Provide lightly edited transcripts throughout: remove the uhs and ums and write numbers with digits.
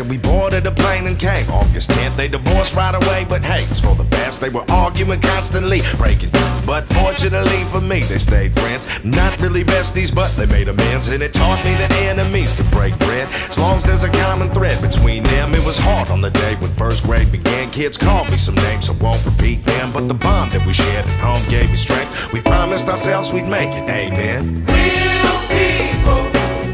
we boarded a plane and came. August 10th, they divorced right away, but hey, it's for the best. They were arguing constantly, breaking. But fortunately for me, they stayed friends. Not really besties, but they made amends. And it taught me that enemies can break bread. As long as there's a common thread between them. It was hard on the day when first grade began. Kids called me some names, I won't repeat them. But the bond that we shared at home gave me strength. We promised ourselves we'd make it, amen. Real people.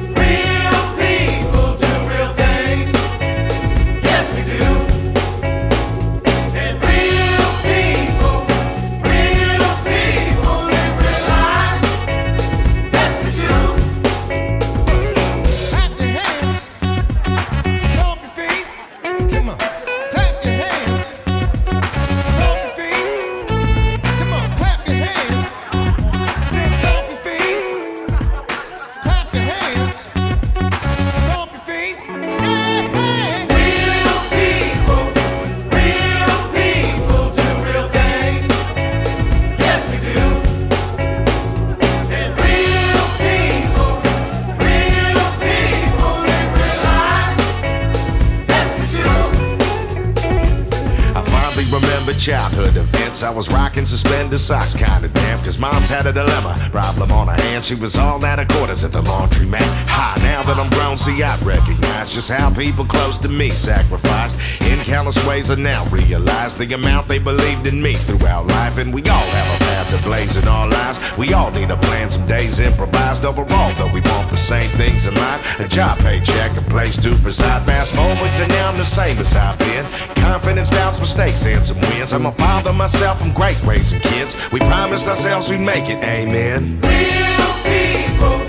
Childhood events, I was rocking suspended socks, kinda damp, cause mom's had a dilemma, problem on her hands, she was all out of quarters at the laundromat. Ha, now that I'm grown, see I recognize just how people close to me sacrificed in countless ways. I now realize the amount they believed in me throughout life. And we all have a path to blaze in our lives. We all need a plan, some days improvised. Overall, though, we want the same things in life: a job, paycheck, a place to reside. Fast forward to now, I'm the same as I've been. Confidence, doubts, mistakes, and some wins. I'm a father myself, I'm great raising kids. We promised ourselves we'd make it, amen. Real people.